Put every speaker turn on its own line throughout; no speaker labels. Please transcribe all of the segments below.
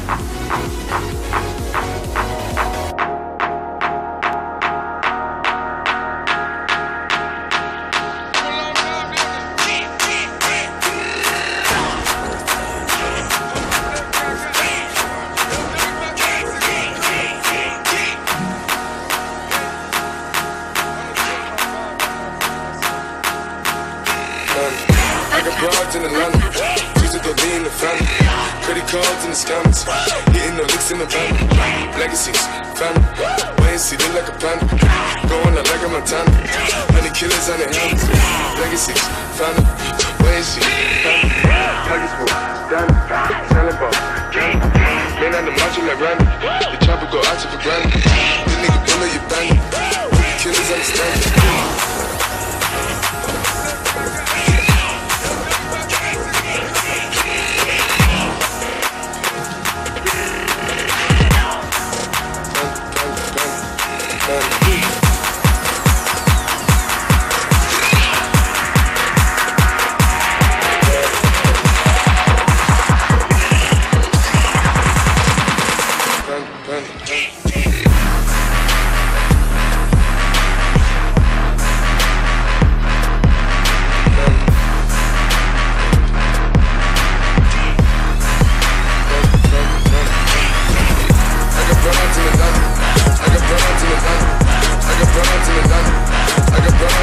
I got broads in Atlanta, used to go in the family. Credit cards in the scammers, hitting the licks in the van. Legacies, family, wait and see, look like a panda. Going out like a Montana, honey killers on their hands. Legacies, family, wait and see, family. Pockets full, standing, selling ball, candy. Man on the macho like Randy, the chopper go out to for granted. The nigga bullet your bandit, killers understand it.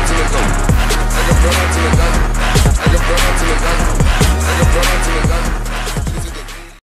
I got brown to the gun.